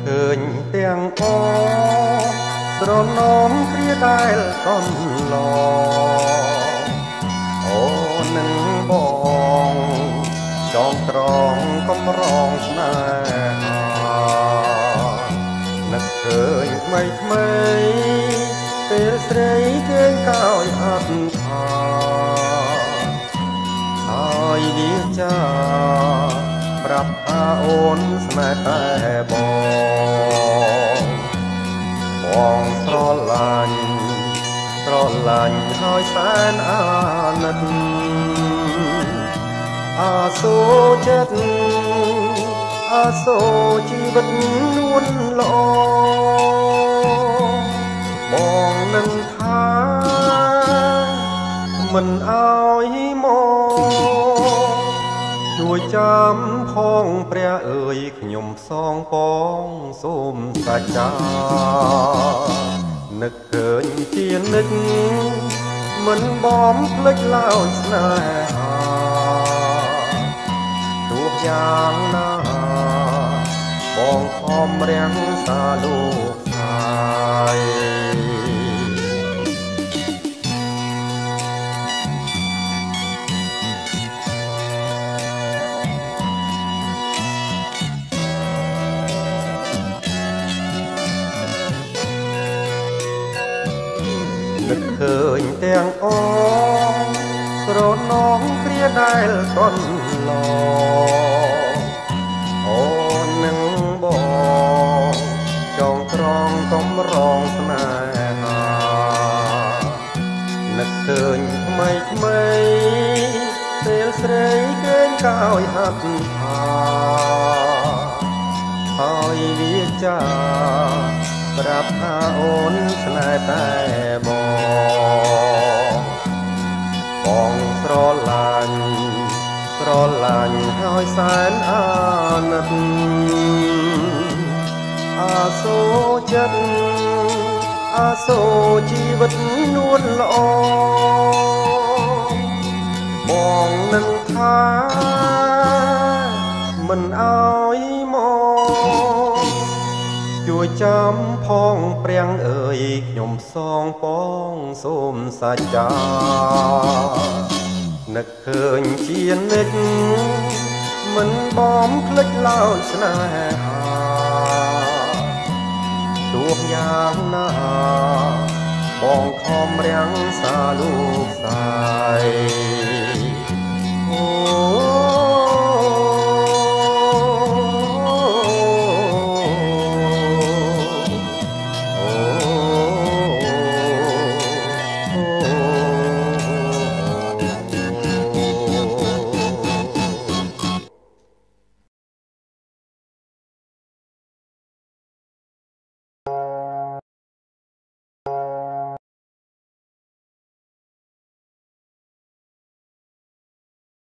ឃើញទាំងអស្រណមគ្រាដែលកំឡងអូននឹងបងចងក្រងកំរងស្នេហានឹកឃើញថ្មីថ្មីពេលស្រីគេងកោយអត់ថាហើយវាចាប្រាប់ថាអូនស្នេហ៍តែបងស្រឡាញ់ហើយសែនអាណិតអាសូរចិត្តអាសូរជីវិតនួនល្អបងនឹងថាមិនអើយមកជួយចាំផងព្រះអើយខ្ញុំសងបងសូមសច្ចានឹកឃើញជានិច្ចមិនបំភ្លេចឡើយស្នេហាទោះយ៉ាងណាបងខំរាំងសាលោកស្រីនឹកឃើញទាំងអងស្រណងគ្រាដែលកន្លងអូននឹងបងចងក្រងកំរងស្នេហានឹកឃើញថ្មីថ្មីពេលស្រីគេងកោយហាត់ថាហើយវាចាប្រាប់ថាអូនស្នេហ៍តែបងស្រឡាញ់ហើយសែនអាណិតអាសូរចិត្តអាសូរជីវិតនួនល្អបងនឹងថាមិនអើយមកជួយចាំផងព្រាំងអើយខ្ញុំសងបងសូមសច្ចានឹកឃើញជានិច្ចមិនបំភ្លេចឡើយស្នេហាទោះយ៉ាងណាបងខំរាំងសាលោកស្រី